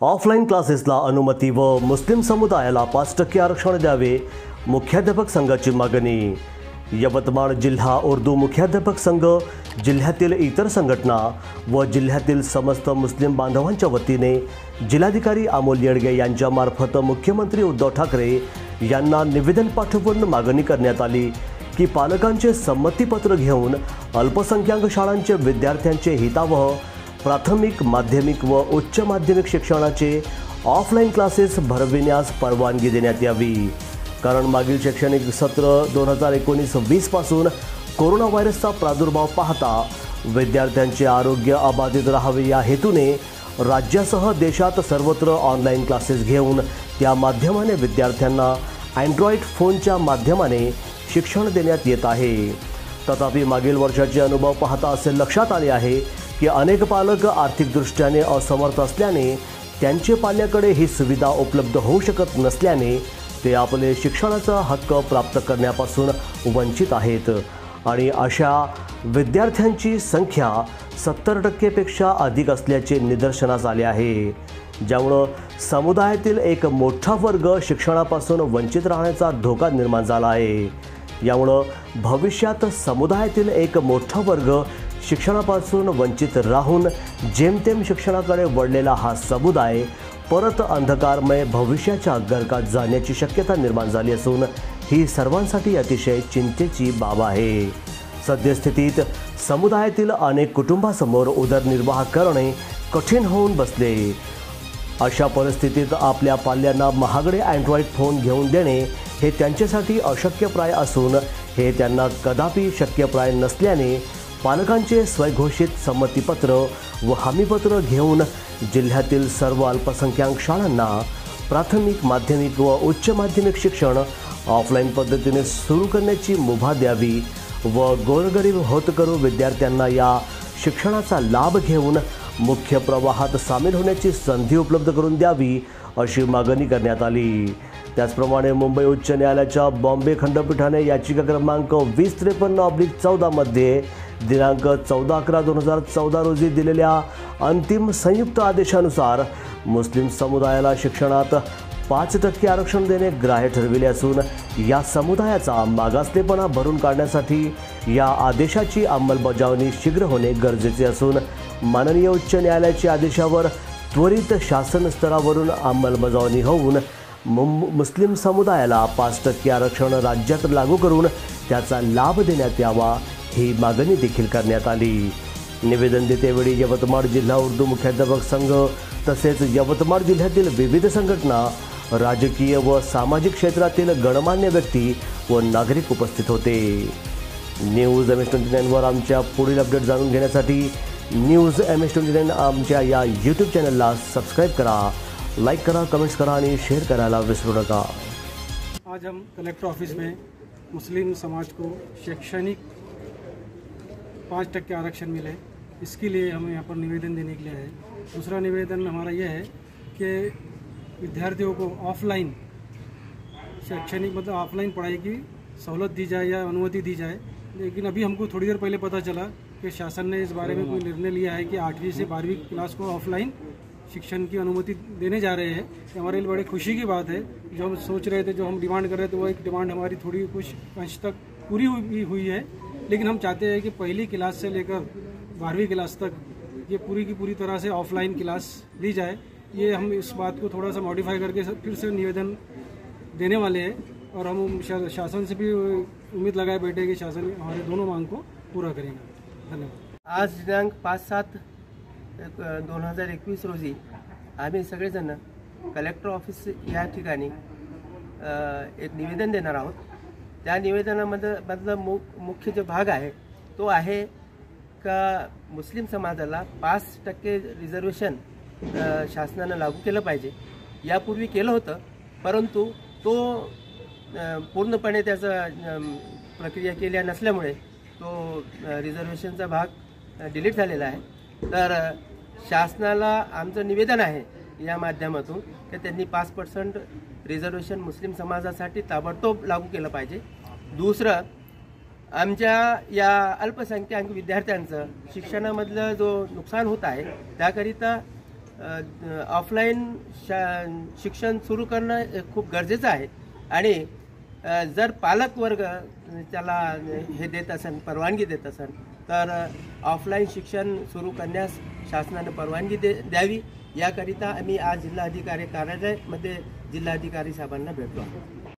Offline क्लासेसला अनुमती व मुस्लिम समुदायाला 5% आरक्षण द्यावे, मुख्याध्यापक संघाची मागणी। यवतमाळ जिल्हा उर्दू मुख्याध्यापक संघ, जिल्ह्यातील इतर संघटना व जिल्ह्यातील समस्त मुस्लिम बांधवांच्या वतीने जिल्हाधिकारी अमोल येडगे यांच्या मार्फत मुख्यमंत्री उद्धव ठाकरे यांना निवेदन पाठवून मागणी करण्यात आली की पालकांचे संमतीपत्र घेऊन अल्पसंख्याक शाळांचे विद्यार्थ्यांचे हितावह प्राथमिक, माध्यमिक व उच्च माध्यमिक शिक्षणाचे ऑफलाईन क्लासेस भरविण्यास परवानगी देण्यात यावी। कारण मागील शैक्षणिक सत्र 2019-20 पासून कोरोना व्हायरसचा प्रादुर्भाव पाहता विद्यार्थ्यांचे आरोग्य अबाधित राहावे या हेतूने राज्यासह देशात सर्वत्र ऑनलाईन क्लासेस घेऊन त्या माध्यमाने विद्यार्थ्यांना अँड्रॉइड फोनच्या माध्यमाने शिक्षण देण्यात येत आहे। तथापि मागील वर्षाचे अनुभव पाहता असे लक्षात आले आहे की अनेक पालक आर्थिकदृष्ट्याने असमर्थ असल्याने त्यांचे पाल्याकडे ही सुविधा उपलब्ध होऊ शकत नसल्याने ते आपले शिक्षणाचा हक्क प्राप्त करण्यापासून वंचित आहेत आणि अशा विद्यार्थ्यांची संख्या 70% पेक्षा अधिक असल्याचे निदर्शनास आले आहे, ज्यामुळे समुदायातील एक मोठा वर्ग शिक्षणापासून वंचित राहण्याचा धोका निर्माण झाला आहे। यामुळे भविष्यात समुदायातील एक मोठा वर्ग शिक्षणापासून वंचित राहून जेमतेम शिक्षणाकडे वळलेला हा समुदाय परत अंधकारमय भविष्याच्या गर्कात जाण्याची शक्यता निर्माण झाली असून ही सर्वांसाठी अतिशय चिंतेची बाब आहे। सद्यस्थितीत समुदायातील अनेक कुटुंबांसमोर उदरनिर्वाह करणे कठीण होऊन बसले। अशा परिस्थितीत आपल्या पाल्यांना महागडे अँड्रॉइड फोन घेऊन देणे हे त्यांच्यासाठी अशक्यप्राय असून हे त्यांना कदापि शक्यप्राय नसल्याने पालकांचे स्वयंघोषित संमतीपत्र व हमीपत्र घेऊन जिल्ह्यातील सर्व अल्पसंख्याक शाळांना प्राथमिक, माध्यमिक व उच्च माध्यमिक शिक्षण ऑफलाईन पद्धतीने सुरू करण्याची मुभा द्यावी व गोरगरीब होतकरू विद्यार्थ्यांना या शिक्षणाचा लाभ घेऊन मुख्य प्रवाहात सामील होण्याची संधी उपलब्ध करून द्यावी अशी मागणी करण्यात आली। त्याचप्रमाणे मुंबई उच्च न्यायालयाच्या बॉम्बे खंडपीठाने याचिका क्रमांक 2053/14 मध्ये दिनांक 14/11/2014 रोजी दिलेल्या अंतिम संयुक्त आदेशानुसार मुस्लिम समुदायाला शिक्षणात 5% आरक्षण देणे ग्राह्य ठरविले असून या समुदायाचा मागासलेपणा भरून काढण्यासाठी या आदेशाची अंमलबजावणी शीघ्र होणे गरजेचे असून माननीय उच्च न्यायालयाच्या आदेशावर त्वरित शासन स्तरावरून अंमलबजावणी होऊन मुस्लिम समुदायाला 5% आरक्षण राज्यात लागू करून त्याचा लाभ देण्यात यावा ही मागणी देखील करण्यात आली। निवेदन देतेवेळी यवतमाळ जिल्हा उर्दू मुख्याध्यापक संघ तसेच यवतमाळ जिल्ह्यातील विविध संघटना, राजकीय व सामाजिक क्षेत्रातील गणमान्य व्यक्ती व नागरिक उपस्थित होते। न्यूज MS-29 वर आमच्या पुढील अपडेट जाणून घेण्यासाठी न्यूज MS-29 आमच्या या यूट्यूब चॅनलला सबस्क्राईब करा, लाइक करा, कमेंट्स करा आणि शेअर करायला विसरू नका। आज हम कलेक्टर ऑफिस में मुस्लिम समाज को शैक्षणिक 5% आरक्षण मिले, इसके लिए हम यहाँ पर निवेदन देने के लिए आए। दूसरा निवेदन हमारा यह है कि विद्यार्थियों को ऑफलाइन शैक्षणिक मतलब ऑफलाइन पढ़ाई की सहूलत दी जाए या अनुमति दी जाए। लेकिन अभी हमको थोड़ी देर पहले पता चला कि शासन ने इस बारे में कोई निर्णय लिया है कि 8वीं से 12वीं क्लास को ऑफलाइन शिक्षण की अनुमति देने जा रहे हैं। ये हमारे लिए बड़ी खुशी की बात है। जो हम सोच रहे थे, जो हम डिमांड कर रहे थे, वो एक डिमांड हमारी थोड़ी कुछ अंश तक पूरी हुई है। लेकिन हम चाहते हैं कि पहली क्लास से लेकर 12वीं क्लास तक ये पूरी की पूरी तरह से ऑफलाइन क्लास ली जाए। ये हम इस बात को थोड़ा सा मॉडिफाई करके फिर से निवेदन देने वाले हैं और हम शासन से भी उम्मीद लगाए बैठे कि शासन हमारे दोनों मांग को पूरा करेगा। धन्यवाद। आज दिनांक 5/7/2021 रोजी आम्ही सगळेजण कलेक्टर ऑफिस या ठिकाणी एक निवेदन देणार आहोत। त्या निवेदनामधला मुख्य जो भाग आहे तो आहे का मुस्लिम समाजाला 5% रिझर्वेशन शासनाने लागू केलं पाहिजे। यापूर्वी केलं होतं, परंतु तो पूर्णपणे त्याचा प्रक्रिया केल्या नसल्यामुळे तो रिझर्वेशनचा भाग डिलीट झालेला आहे। तर शासनाला आमचं निवेदन आहे या माध्यमातून की त्यांनी 5% रिझर्वेशन मुस्लिम समाजासाठी ताबडतोब लागू केलं पाहिजे। दुसरं, आमच्या या अल्पसंख्याक विद्यार्थ्यांचं शिक्षणामधलं जो नुकसान होत आहे त्याकरिता ऑफलाईन शिक्षण सुरू करणं खूप गरजेचं आहे आणि जर पालक वर्ग त्याला हे देत असेल, परवानगी देत असेल, तर ऑफलाईन शिक्षण सुरू करण्यास शासनाने परवानगी द्यावी. याकरिता आम्ही आज जिल्हाधिकारी कार्यालयामध्ये जिल्हाधिकारी साहेबांना भेटलो आहोत.